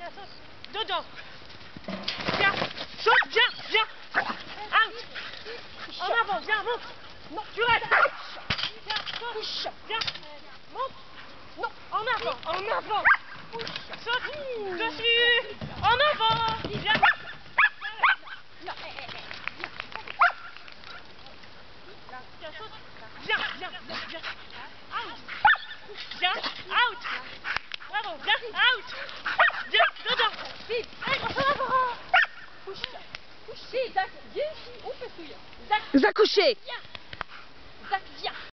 Tiens, saute. Dedans. Viens. Saute, viens, viens. Out. En avant, viens, monte. Non, tu restes. Viens, saute. Viens. Monte. Non, en avant, en avant. Saute. Dessus. En avant. Viens. Non. Tiens, saute. Viens, viens, viens, viens. Out. Viens, out. Bravo, viens, out. Viens, dedans. Vite. En avant. Puxa. Puxa. Zach, viens ici. On fait souiller. Zach. Zach, couché. Viens. Zach, viens.